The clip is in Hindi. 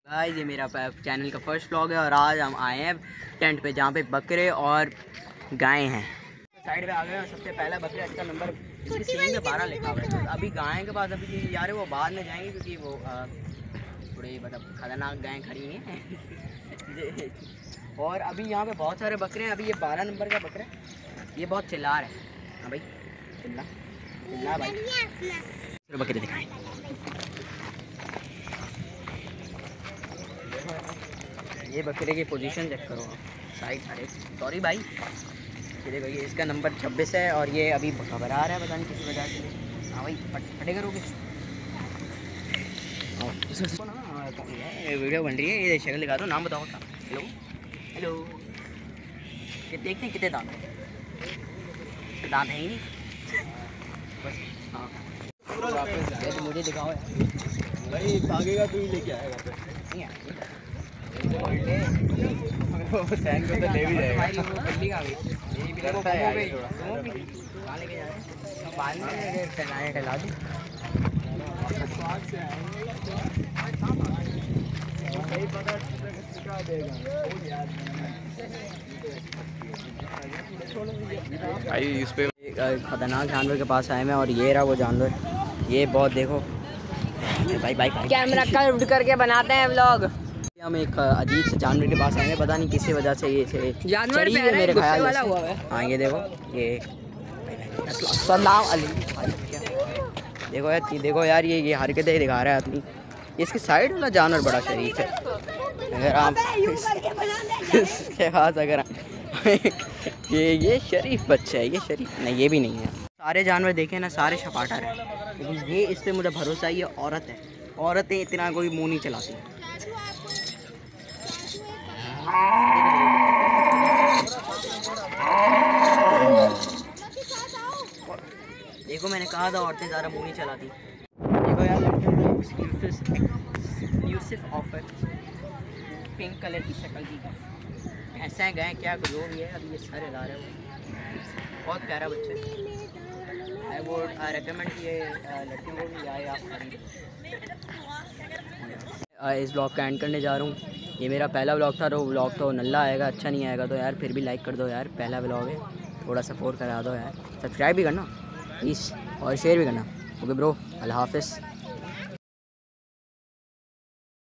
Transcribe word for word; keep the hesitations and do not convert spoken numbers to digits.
गाइस ये मेरा चैनल का फर्स्ट व्लॉग है और आज हम आए हैं टेंट पे जहाँ पे बकरे और गायें हैं। साइड पे आ गए और सबसे पहला बकरा इसका नंबर इसकी सीलिंग में बारह लिखा हुआ है। अभी गायें के पास अभी यार वो बाद में जाएंगे क्योंकि वो थोड़ी मतलब खतरनाक गायें खड़ी हैं। और अभी यहाँ पे बहुत सारे बकरे हैं। अभी ये बारह नंबर का बकरा है, ये बहुत चिल्ला रहा है। हाँ भाई चिल्ला चिल्ला भाई, बकरे दिखाएं। ये बकरे की पोजीशन चेक करो आप, साइड अरे सॉरी भाई, ये देखो ये इसका नंबर छब्बीस है और ये अभी घबरा रहा है पता नहीं किसी वजह से। हाँ भाई फटे करोगे ये वीडियो बन रही है, ये शक्ल दिखा दो, नाम बताओ। हेलो हेलो, ये देखते हैं कितने दांत हैं, दांत है ही नहीं बस। हाँ ये तो मुझे दिखाओ भाई, भागेगा तो ही लेके आएगा। नहीं है सैन को तो ले भी जाएगा। बिल्ली का भी ये भी लगता है यार थोड़ा। तुम भी कहाँ लेके जा रहे हैं? बाद में टहलाने टहला दूँ। भाई इस पे खतरनाक जानवर के पास आए मैं और ये रहा वो जानवर। ये बहुत देखो भाई भाई कैमरा कर्व करके बनाते हैं व्लॉग। हम एक अजीब से जानवर के पास आए हैं, पता नहीं किसी वजह से ये से जानवर है मेरे ख्याल वाला हुआ है। हाँ ये देखो ये सलाम अलैकुम, देखो यार देखो यार ये ये हरकतें दिखा रहा है आदमी। इसके साइड वाला जानवर बड़ा शरीफ है। अगर आप इसके पास अगर ये ये शरीफ बच्चा है, ये शरीफ नहीं, ये भी नहीं है। सारे जानवर देखे ना सारे छपाटर हैं, लेकिन ये इस पर मुझे भरोसा है, ये औरत है। औरतें इतना कोई मुँह नहीं चलाती। देखो मैंने कहा था औरतें ज़्यादा मुँह नहीं चलाती। देखो यार यूसुफ ऑफर पिंक कलर की शक्ल की ऐसा गए क्या जो भी है। अभी ये सर हिला रहे हो, बहुत प्यारा बच्चा है। आई वुड रेकमेंड ये लड़कियों को भी आए आप खरीद। इस ब्लॉग का एंड करने जा रहा हूँ। ये मेरा पहला ब्लॉग था, तो ब्लॉग तो नल्ला आएगा, अच्छा नहीं आएगा तो यार फिर भी लाइक कर दो यार, पहला ब्लॉग है, थोड़ा सपोर्ट करा दो यार, सब्सक्राइब भी करना प्लीज़ और शेयर भी करना। ओके ब्रो, अल्लाह हाफ़िज़।